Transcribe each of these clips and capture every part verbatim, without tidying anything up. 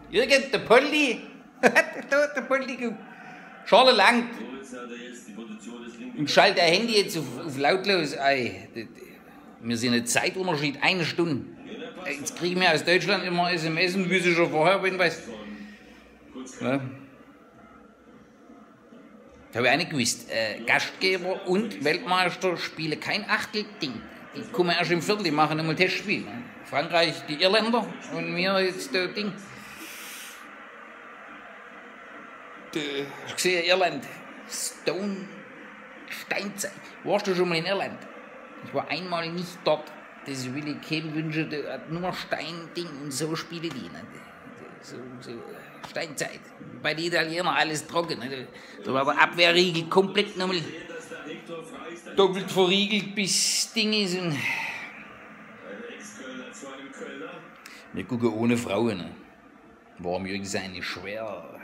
Jürgen, der Poldi. Da, der Poldi, guck. Schale langt. Und schalt der Handy jetzt auf, auf lautlos. Ey, wir sind ein Zeitunterschied, eine Stunde. Jetzt kriegen wir aus Deutschland immer S M S und wüsste schon vorher, wenn was. Ja. Das habe ich auch nicht gewusst. Äh, Gastgeber und Weltmeister spielen kein Achtelding. Die kommen erst im Viertel, die machen einmal Testspiel. Frankreich, die Irländer und wir jetzt das Ding. Ich habe gesehen, Irland, Stone, Steinzeit. Warst du schon mal in Irland? Ich war einmal nicht dort. Das will ich keinem wünschen, der hat nur Steinding und so spielen die. Ne? So, so Steinzeit. Bei den Italienern alles trocken. Ne? Da war der Abwehrriegel komplett nochmal doppelt verriegelt bis Ding ist. Und wir gucken ohne Frauen. Ne? Warum Jürgen sei nicht schwer?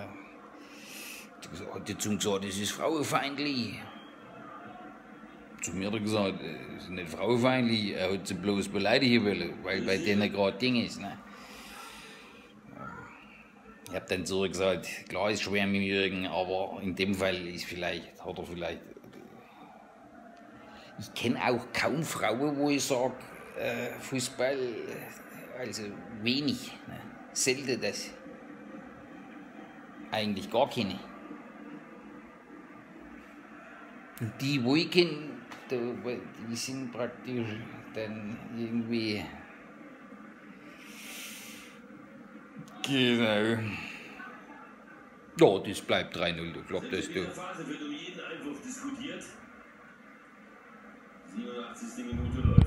Hat die Zunge gesagt, das ist frauenfeindlich. Zu mir hat er gesagt, das ist nicht frauenfeindlich, er hat sie bloß beleidigen wollen, weil bei denen gerade Ding ist. Ne? Ich habe dann so gesagt, klar ist schwer mit Jürgen, aber in dem Fall ist vielleicht, hat er vielleicht. Ich kenne auch kaum Frauen, wo ich sage, äh, Fußball, also wenig, ne? Selten das. Eigentlich gar keine. Und die, wo ich kenne, die sind praktisch dann irgendwie. Genau. Ja, das bleibt drei null, ich glaube, das du. Phase wird um jeden Einwurf diskutiert. siebenundachtzigste Minute läuft.